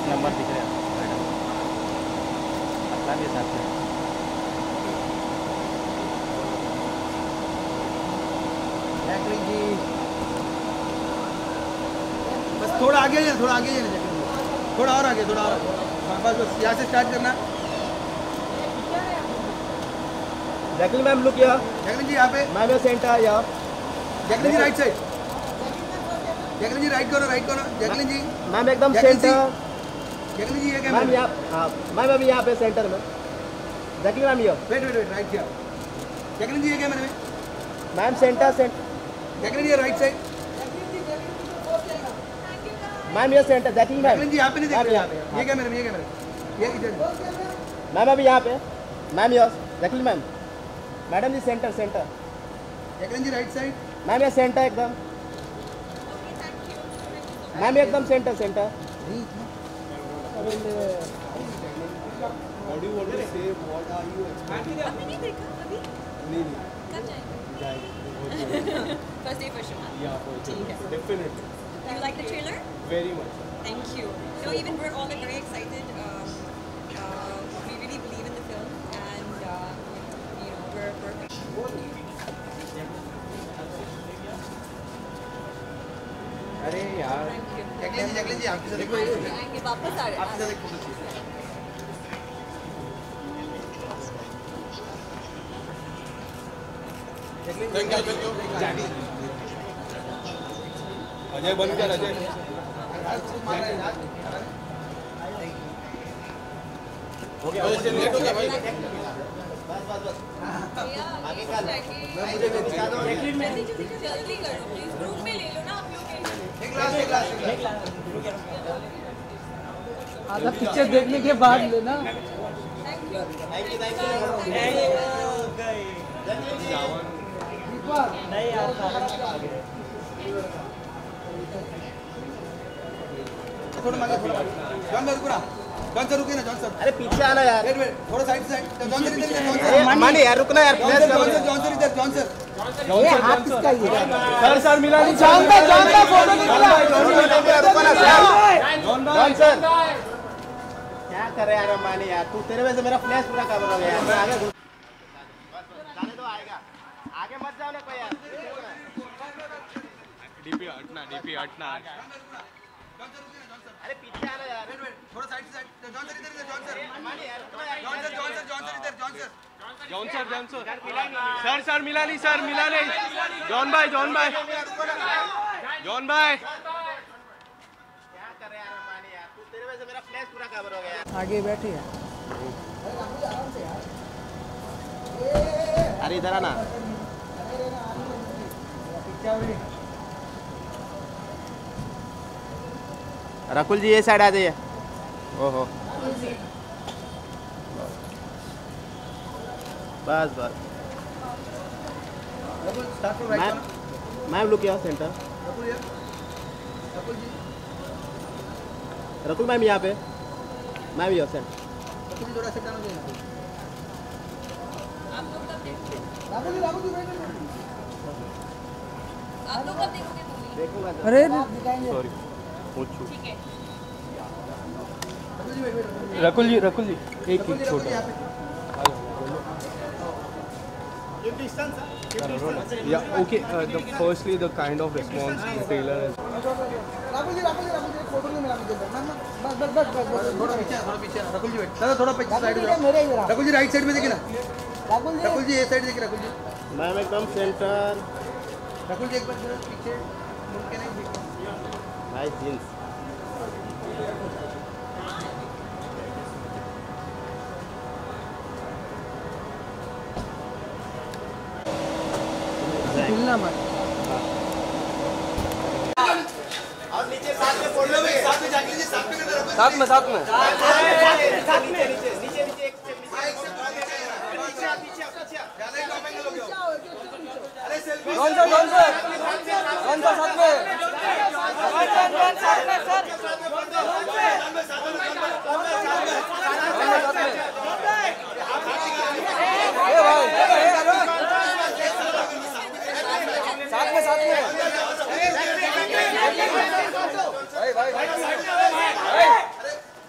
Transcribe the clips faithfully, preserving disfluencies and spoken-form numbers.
Number दिख रहे हैं मैडम, अपना भी साथ में। जैकलिन जी बस थोड़ा आगे जाना, थोड़ा आगे जाना जैकलिन जी, थोड़ा और आगे, थोड़ा और आगे, बस बस यहाँ से स्टार्ट करना। जैकलिन मैम लुक यहाँ। जैकलिन जी यहाँ पे। मैम सेंटर यहाँ। Jacqueline ji right side. Jacqueline ji right करो, राइट करो। जैकलिन जी मैम एकदम सेंटर। जैकलिन जी ये कैमरा। मैम यहाँ, हाँ मैम अभी यहाँ पे सेंटर में। जैकलिन मैम यहाँ। वेट वेट वेट राइट किया। जैकलिन जी ये कैमरे में। Ma'am centre centre. Jacqueline ji right side. Ma'am ये centre. Jacqueline ma'am. Jacqueline ji यहाँ पे नहीं देख रहे, यहाँ पे ये कैमरे में, ये कैमरे ये इधर। मैम अभी यहाँ पे। Ma'am yes. Jacqueline ma'am. Madam ji centre centre. Jacqueline ji right side. Ma'am ये सेंटर एकदम। मैम एकदम centre centre. What do you want to say? What are you expecting? अभी नहीं देखा अभी? नहीं नहीं कब जाएंगे? जाएंगे First day, first show. Yeah, for sure. Definitely. You like the trailer? Very much. Thank you. No, even we're all like very excited. Um, uh, we really believe in the film, and uh, you know we're we're. अरे यार Thank you. Jacqueline ji, Jacqueline ji आपके साथ देखो, आएंगे वापस आ रहे आपके साथ एक फोटो चाहिए। Thank you, thank you. Ajay बंद कर अजय। हो गया लेट हो गया भाई। आगे का मुझे जल्दी जल्दी करो प्लीज, ग्रुप में ले लो ना आप लोग। एक ग्लास, एक ग्लास, एक ग्लास। आधा पिक्चर देखने के बाद लेना। Thank you thank you thank you. नहीं यार थोड़ा मांगे, थोड़ा मांगे। जॉन सर रुको ना, जॉन सर रुके ना, जॉन सर। अरे पीछे आना यार। वेट वेट थोड़ा साइड साइड। जॉन सर इधर, जॉन अरे सर। मानी यार रुकना यार। John sir, John sir, John sir इधर, जॉन सर। ये हाथ किसका ये? सर सर मिला नहीं। जानता जानता फोटो निकला। जॉन सर क्या कर रहे यार मानी यार, तू तेरे वजह से मेरा फ्लैश पूरा कवर हो गया यार। मैं आगे घुस- जाने दो, आएगा आगे मत जाओ ना कोई यार। डीपी हटना, डीपी हटना। अरे पीछे आना यार। वेट वेट थोड़ा साइड साइड। जॉन सर इधर, इधर जॉन सर। मानी यार रुकना यार। John sir, John sir, John sir इधर, John sir. John sir, John sir. Sir sir मिला नहीं, सर मिला नहीं। जॉन भाई, जॉन भाई, जॉन भाई। क्या कर रहे यार मानी यार, तू तेरे वजह से मेरा फ्लैश पूरा कवर हो गया यार। आगे बैठे हैं। अरे इधर आना। रकुल जी ये साइड आ जाइए। ओहो बस बस। रकुल स्टार्ट करो राइट मैम करो। मैम लुक यहाँ सेंटर। रकुल यार, रकुल जी, रकुल मैम यहाँ पे। मैम यहाँ सेंटर। रकुल जी थोड़ा सेट आना चाहिए। आप लोग कब देखोगे? Rakul ji, Rakul ji wait wait. आप लोग कब देखोगे मूवी? देखूंगा तो। अरे सॉरी पूछू। ठीक है। Rakul ji wait wait. रकुल जी, रकुल जी एक रकुल जी, रकुल जी यहाँ पे। Yeah, okay. Uh, the firstly, the kind of response the trailer has. Rahul ji, Rahul ji, Rahul ji, एक फोटो नहीं मिला मुझे। बस बस बस बस बस बस थोड़ा पीछे, थोड़ा पीछे। राहुल जी वेट, दादा थोड़ा पीछे साइड में। मेरे इधर। राहुल जी राइट साइड में देखिए ना। राहुल जी राहुल जी ये साइड देखिए, राहुल जी। मैम एकदम सेंटर। राहुल जी एक बार जरा पीछे मुड़ के नहीं देखो। Nice jeans. हिलना मत। और नीचे साथ में फोटो में साथ में जाके लीजिए, साथ में करना रकुल जी। साथ में, साथ में। नीचे नीचे नीचे नीचे नीचे एक हाँ, एक से पीछे पीछे पीछे पीछे ज्यादा ही टॉप एंगल हो गया। अरे सेल्फी। कौन सा कौन सा कौन सा साथ में? साथ में सर। ए भाई साथ में साथ में। भाई भाई भाई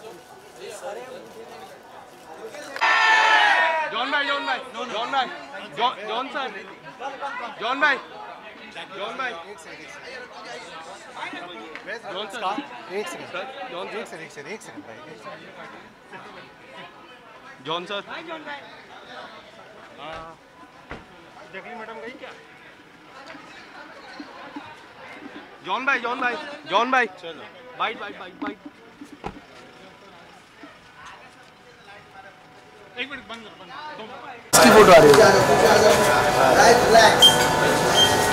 जॉन भाई जॉन भाई जॉन भाई जॉन जॉन सर जॉन भाई जॉन भाई जॉन सर एक सेकंड सर जॉन एक सेकंड एक सेकंड एक सेकंड भाई जॉन सर जगली मैडम गई क्या जॉन भाई जॉन भाई जॉन भाई चलो बाइट बाइट बाइट बाइट एक मिनट बंद बंद इसकी फोटो आ रही है।